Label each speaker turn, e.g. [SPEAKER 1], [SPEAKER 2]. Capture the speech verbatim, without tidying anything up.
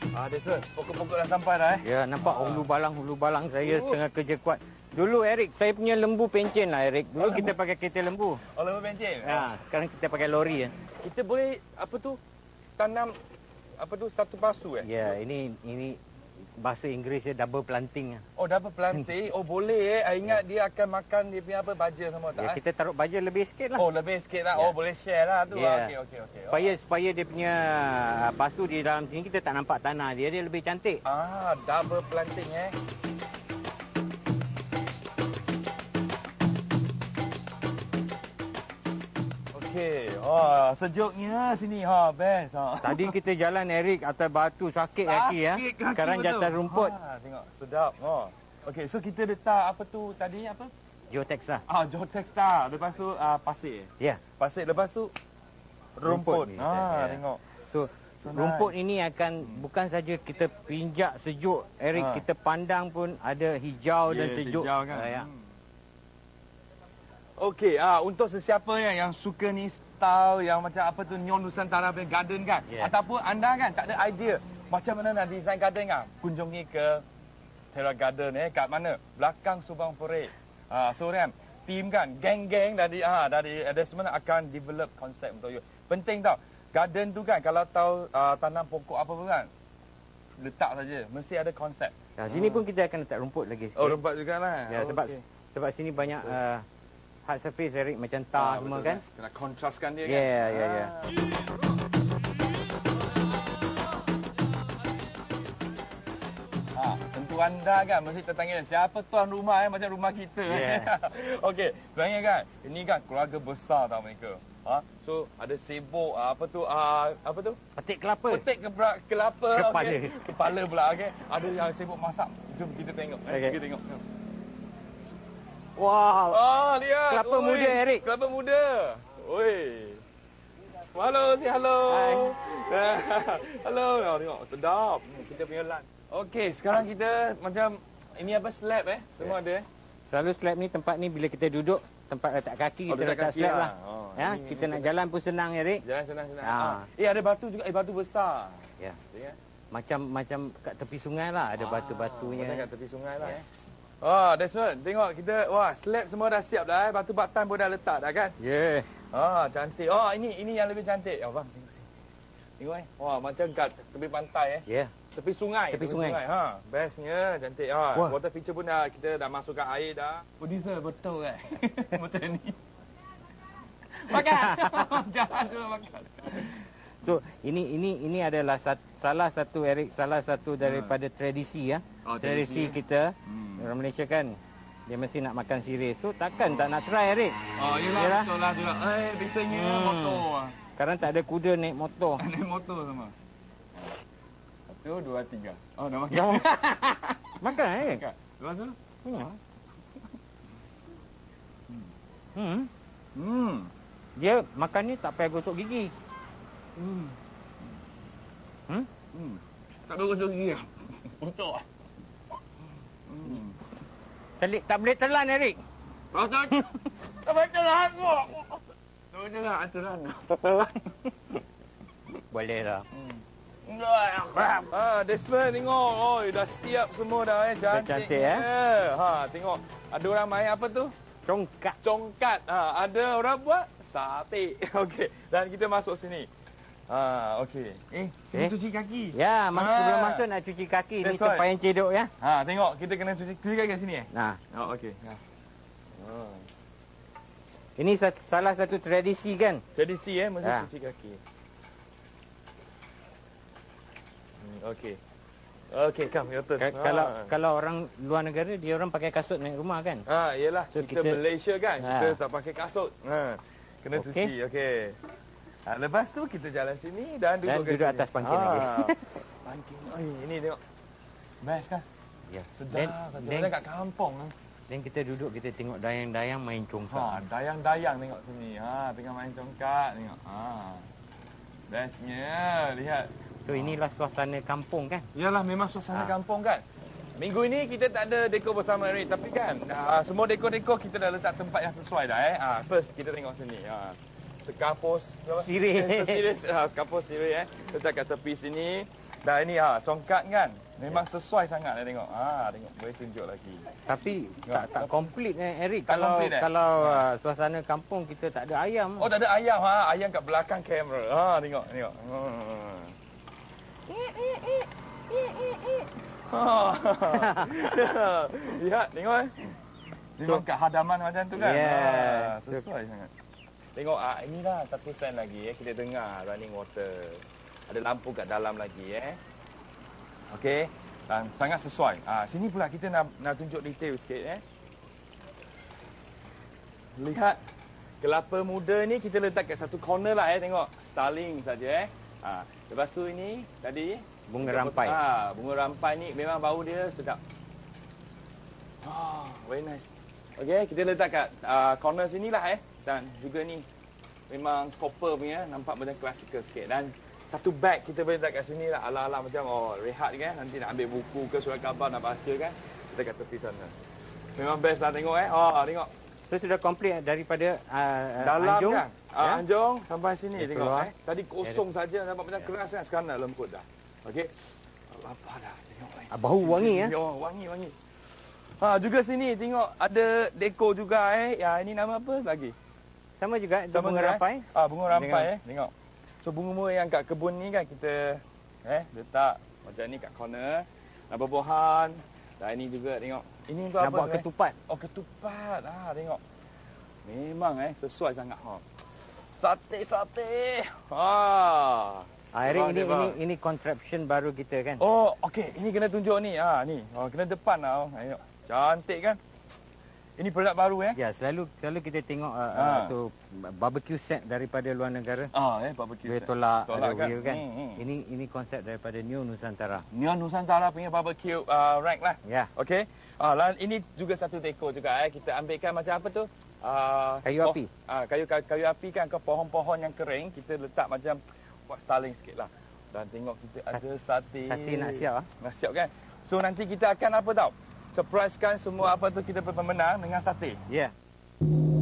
[SPEAKER 1] Ah, Desmond, pokok-pokok dah sampai dah eh.
[SPEAKER 2] Ya, nampak hulu balang, hulu balang saya uh. tengah kerja kuat. Dulu Eric, saya punya lembu pencen lah Eric. Dulu oh, kita pakai kereta lembu.
[SPEAKER 1] Oh, lembu pencen?
[SPEAKER 2] Ha, sekarang kita pakai lori ya.
[SPEAKER 1] Kita boleh, apa tu, tanam, apa tu, satu pasu eh?
[SPEAKER 2] Ya, ini ini bahasa Inggerisnya double planting.
[SPEAKER 1] Oh, double planting? Oh, boleh eh. I ingat dia akan makan dia punya apa, baja semua tak?
[SPEAKER 2] Ya,
[SPEAKER 1] eh?
[SPEAKER 2] kita taruh baja lebih sikit lah.
[SPEAKER 1] Oh, lebih sikit lah. Ya. Oh, boleh share lah tu.
[SPEAKER 2] Ya.
[SPEAKER 1] Okey, okey, okey.
[SPEAKER 2] Supaya, oh. supaya dia punya pasu di dalam sini, kita tak nampak tanah dia. Dia lebih cantik.
[SPEAKER 1] Ah, double planting eh. Okey. Oh, sejuknya sini ha, best ha.
[SPEAKER 2] Tadi kita jalan Eric atas batu sakit kaki ya. Sekarang jatuh rumput.
[SPEAKER 1] Ha, tengok sedap. Oh. Okey, so kita letak apa tu tadi apa?
[SPEAKER 2] Geotex lah.
[SPEAKER 1] Ah, Geotex dah. Lepas tu uh, pasir.
[SPEAKER 2] Ya.
[SPEAKER 1] Pasir lepas tu rumput.
[SPEAKER 2] rumput
[SPEAKER 1] Ha,
[SPEAKER 2] ya.
[SPEAKER 1] tengok.
[SPEAKER 2] So, so rumput nice. Ini akan hmm. bukan saja kita pinjak sejuk Eric, ha. kita pandang pun ada hijau yeah, dan sejuk.
[SPEAKER 1] Hijau kan.
[SPEAKER 2] Ha, ya.
[SPEAKER 1] Hmm. Okey, ah untuk sesiapa yang, yang suka ni style yang macam apa tu Nyon Nusantara punya garden kan, yeah. ataupun anda kan tak ada idea macam mana nak design garden kan, kunjungi ke Terra Garden eh kat mana? Belakang Subang Parade. Ah so kan, team kan, geng-geng dari ah dari Desmond akan develop konsep untuk you. Penting tau. Garden tu kan kalau tahu uh, tanam pokok apa pun kan, letak saja, mesti ada konsep.
[SPEAKER 2] Nah, sini hmm. pun kita akan letak rumput lagi sikit.
[SPEAKER 1] Oh, rumput jugalah.
[SPEAKER 2] Ya,
[SPEAKER 1] oh,
[SPEAKER 2] sebab
[SPEAKER 1] okay.
[SPEAKER 2] sebab sini banyak uh, hard surface Eric macam tar ah, semua kan.
[SPEAKER 1] Kena kontraskan dia
[SPEAKER 2] yeah,
[SPEAKER 1] kan.
[SPEAKER 2] Ya, ya, ya.
[SPEAKER 1] Ah, tentu anda kan mesti tertanya siapa tuan rumah eh macam rumah kita.
[SPEAKER 2] Yeah.
[SPEAKER 1] Okey, bayangkan kan, ini kan keluarga besar tau mereka. Ha? So ada sibuk apa tu uh, apa tu?
[SPEAKER 2] Petik kelapa.
[SPEAKER 1] Petik kepala, kelapa.
[SPEAKER 2] Kepala.
[SPEAKER 1] Okay. Kepala pula okey. Ada yang sibuk masak. Jom kita tengok. Eh,
[SPEAKER 2] okay.
[SPEAKER 1] Kita tengok.
[SPEAKER 2] Wow.
[SPEAKER 1] Ah, lihat.
[SPEAKER 2] Kelapa
[SPEAKER 1] Oi.
[SPEAKER 2] muda Eric.
[SPEAKER 1] Kelapa muda. Oi. Halo, si halo.
[SPEAKER 2] Hai.
[SPEAKER 1] Halo. Oh, tengok sedap. Kita punya lunch. Okey, sekarang kita macam ini apa slab eh? Semua yeah. ada eh.
[SPEAKER 2] Selalu slab ni tempat ni bila kita duduk, tempat letak kaki
[SPEAKER 1] oh,
[SPEAKER 2] kita letak slab lah. lah.
[SPEAKER 1] Oh,
[SPEAKER 2] ya,
[SPEAKER 1] ini,
[SPEAKER 2] kita
[SPEAKER 1] ini,
[SPEAKER 2] nak
[SPEAKER 1] ini.
[SPEAKER 2] jalan pun senang Eric.
[SPEAKER 1] Jalan senang-senang.
[SPEAKER 2] Ha.
[SPEAKER 1] Ah. Eh ada batu juga, eh batu besar.
[SPEAKER 2] Ya.
[SPEAKER 1] Yeah.
[SPEAKER 2] Macam macam kat tepi sungai lah, ada ah, batu-batunya.
[SPEAKER 1] Macam kat tepi sungai lah.
[SPEAKER 2] Yeah.
[SPEAKER 1] Oh, Desmond, tengok kita, wah, slab semua dah siap dah eh. Batu batan pun dah letak dah kan?
[SPEAKER 2] Ya. Yeah.
[SPEAKER 1] Ah, cantik. Oh, ini ini yang lebih cantik. Oh, bang, tengok sini. Tengok eh. Wah, macam kat tepi pantai eh.
[SPEAKER 2] Ya. Yeah.
[SPEAKER 1] Tepi sungai.
[SPEAKER 2] Tepi, tepi sungai. sungai.
[SPEAKER 1] Ha, bestnya cantik. Ha, wah. Water feature pun dah kita dah masukkan air dah. Producer betul kan? Macam ni. Makan. Jangan dulu makan.
[SPEAKER 2] So, ini ini ini adalah sat, salah satu Eric, salah satu daripada hmm. tradisi ya. Oh, tradisi, tradisi kita. Hmm. Orang Malaysia kan dia mesti nak makan sirih. So, takkan oh. tak nak try Eric.
[SPEAKER 1] Oh, iyalah, iyalah. betul lah tu. Eh, biasanya hmm. motor.
[SPEAKER 2] Sekarang tak ada kuda naik motor.
[SPEAKER 1] Naik motor sama. Satu, dua, tiga. Oh, dah makan.
[SPEAKER 2] Makan eh?
[SPEAKER 1] Makan. Lepas tu?
[SPEAKER 2] Hmm. Hmm.
[SPEAKER 1] Hmm.
[SPEAKER 2] Dia makan ni tak payah gosok gigi.
[SPEAKER 1] Hmm.
[SPEAKER 2] Hmm?
[SPEAKER 1] Hmm. Tak payah gosok gigi. Untuk ah. Hmm.
[SPEAKER 2] Telik, tak boleh telan Eric.
[SPEAKER 1] Oh, tak. Tak boleh telan kok. Tak boleh telan, telan. Telan.
[SPEAKER 2] Boleh lah.
[SPEAKER 1] Hmm. Ah, Desmond tengok. Oh, dah siap semua dah eh. Cantik.
[SPEAKER 2] Cantik eh.
[SPEAKER 1] Ha, tengok. Ada orang main apa tu?
[SPEAKER 2] Congkat.
[SPEAKER 1] Congkat. Ha, ada orang buat sate. Okey. Dan kita masuk sini. Ha, okey. Eh, kita eh? cuci kaki.
[SPEAKER 2] Ya, masa ha. sebelum masuk nak cuci kaki. Ni tempat yang cedok ya.
[SPEAKER 1] Ha, tengok. Kita kena cuci cuci kaki kat sini eh.
[SPEAKER 2] Nah.
[SPEAKER 1] Oh, okey. Ha. Oh.
[SPEAKER 2] Ini salah satu tradisi kan?
[SPEAKER 1] Tradisi eh, mesti
[SPEAKER 2] ha.
[SPEAKER 1] cuci kaki. Okey. Okey, kam, ya betul.
[SPEAKER 2] Ka ha. Kalau kalau orang luar negara dia orang pakai kasut naik rumah kan?
[SPEAKER 1] Ha, iyalah. So, kita, kita Malaysia kan, ha. kita tak pakai kasut. Ha. Kena okay. cuci. Okey. Ha, lepas tu kita jalan sini dan duduk,
[SPEAKER 2] dan duduk atas pangkin ha. lagi.
[SPEAKER 1] Pangkin. Oh, ini tengok. Best kan?
[SPEAKER 2] Ya.
[SPEAKER 1] Sedap. Macam kat kampung kan.
[SPEAKER 2] Dan kita duduk kita tengok dayang-dayang main congkat.
[SPEAKER 1] Ha, dayang-dayang tengok sini. Ha, tengah main congkat tengok. Ha. Bestnya, lihat.
[SPEAKER 2] So inilah suasana kampung kan?
[SPEAKER 1] Yalah, memang suasana ha. kampung kan. Minggu ini kita tak ada dekor bersama Eric, tapi kan uh, semua dekor-dekor kita dah letak tempat yang sesuai dah eh. Uh, first kita tengok sini. Uh, sekapus
[SPEAKER 2] sirih.
[SPEAKER 1] Sirih, uh, sekapus sirih eh. Letak kat tepi sini. Dah ini ha, congkat kan. Memang sesuai sangat lah tengok. Ha, tengok boleh tunjuk lagi.
[SPEAKER 2] Tapi tak tak komplit eh Eric.
[SPEAKER 1] Tak
[SPEAKER 2] kalau
[SPEAKER 1] complete, eh?
[SPEAKER 2] kalau uh, suasana kampung kita tak ada ayam.
[SPEAKER 1] Oh, tak ada ayam ha. Ayam kat belakang kamera. Ha, tengok, tengok. Hmm. Ha. Lihat, tengok eh. Memang kat hadaman macam tu kan.
[SPEAKER 2] Yeah.
[SPEAKER 1] Ha, sesuai sangat. Tengok ah, inilah satu sen lagi eh. Kita dengar running water. Ada lampu kat dalam lagi eh. Okey. Dan sangat sesuai. Ah, sini pula kita nak nak tunjuk detail sikit eh. Lihat kelapa muda ni kita letak kat satu corner lah eh, tengok. Starling saja eh. Ah, lepas tu ini tadi
[SPEAKER 2] Bunga rampai.
[SPEAKER 1] Ah, bunga rampai ni memang bau dia sedap. Ah, very nice. Okey, kita letak kat uh, corner sini lah eh. Dan juga ni memang copper punya, nampak macam klasikal sikit. Dan satu bag kita boleh letak kat sini lah, ala-ala macam oh rehat kan, nanti nak ambil buku ke surat khabar nak baca kan, kita kat tepi sana. Memang best lah tengok eh. Oh, tengok.
[SPEAKER 2] So sudah komplit daripada uh,
[SPEAKER 1] dalam
[SPEAKER 2] Anjung,
[SPEAKER 1] kan. Ah,
[SPEAKER 2] ya?
[SPEAKER 1] Anjung sampai sini
[SPEAKER 2] Ya,
[SPEAKER 1] tengok
[SPEAKER 2] keluar.
[SPEAKER 1] eh. Tadi kosong saja nampak macam keras kan, sekarang dah lembut dah. Okey. Apa dah tengok eh.
[SPEAKER 2] Ah, bau wangi ya.
[SPEAKER 1] Oh, wangi wangi. Ha, juga sini tengok ada dekor juga eh. Ya, ini nama apa lagi?
[SPEAKER 2] Sama juga
[SPEAKER 1] Sama
[SPEAKER 2] bunga
[SPEAKER 1] juga,
[SPEAKER 2] rampai.
[SPEAKER 1] Eh? Ah, bunga rampai
[SPEAKER 2] Dengan-
[SPEAKER 1] eh. Tengok. So bunga-bunga yang kat kebun ni kan kita eh letak macam ni kat corner. Nampak buah. Dan ini juga tengok. Ini untuk
[SPEAKER 2] Nak
[SPEAKER 1] apa?
[SPEAKER 2] buat
[SPEAKER 1] sebenarnya?
[SPEAKER 2] ketupat.
[SPEAKER 1] Oh, ketupat. Ah, tengok. Memang eh sesuai sangat ha. Sate-sate. Ha.
[SPEAKER 2] Ah, Eric,
[SPEAKER 1] Dia
[SPEAKER 2] ini
[SPEAKER 1] bang,
[SPEAKER 2] ini
[SPEAKER 1] dia
[SPEAKER 2] ini contraption baru kita kan.
[SPEAKER 1] Oh, okey. Ini kena tunjuk ni. Ha, ni. Oh, kena depan tau. Tengok. Cantik kan? Ini produk baru eh?
[SPEAKER 2] Ya, selalu selalu kita tengok uh,
[SPEAKER 1] Ah.
[SPEAKER 2] uh, tu barbecue set daripada luar negara.
[SPEAKER 1] Ah, eh barbecue.
[SPEAKER 2] Boleh
[SPEAKER 1] set.
[SPEAKER 2] tolak,
[SPEAKER 1] Tolak
[SPEAKER 2] ada wheel kan.
[SPEAKER 1] Hmm, hmm.
[SPEAKER 2] Ini ini konsep daripada New Nusantara.
[SPEAKER 1] Neon Nusantara punya barbecue uh, rack lah.
[SPEAKER 2] Ya.
[SPEAKER 1] Okey. Ah, dan ini juga satu dekor juga eh. Kita ambilkan macam apa tu? Ah,
[SPEAKER 2] Kayu
[SPEAKER 1] poh-
[SPEAKER 2] api.
[SPEAKER 1] Ah, kayu, kayu kayu api kan ke pohon-pohon yang kering, kita letak macam buat styling sikit lah. Dan tengok kita ada sate.
[SPEAKER 2] Sate nak siap ah.
[SPEAKER 1] Nak siap kan? So nanti kita akan apa tau? Surprisekan semua apa tu kita pemenang dengan sate.
[SPEAKER 2] Ya.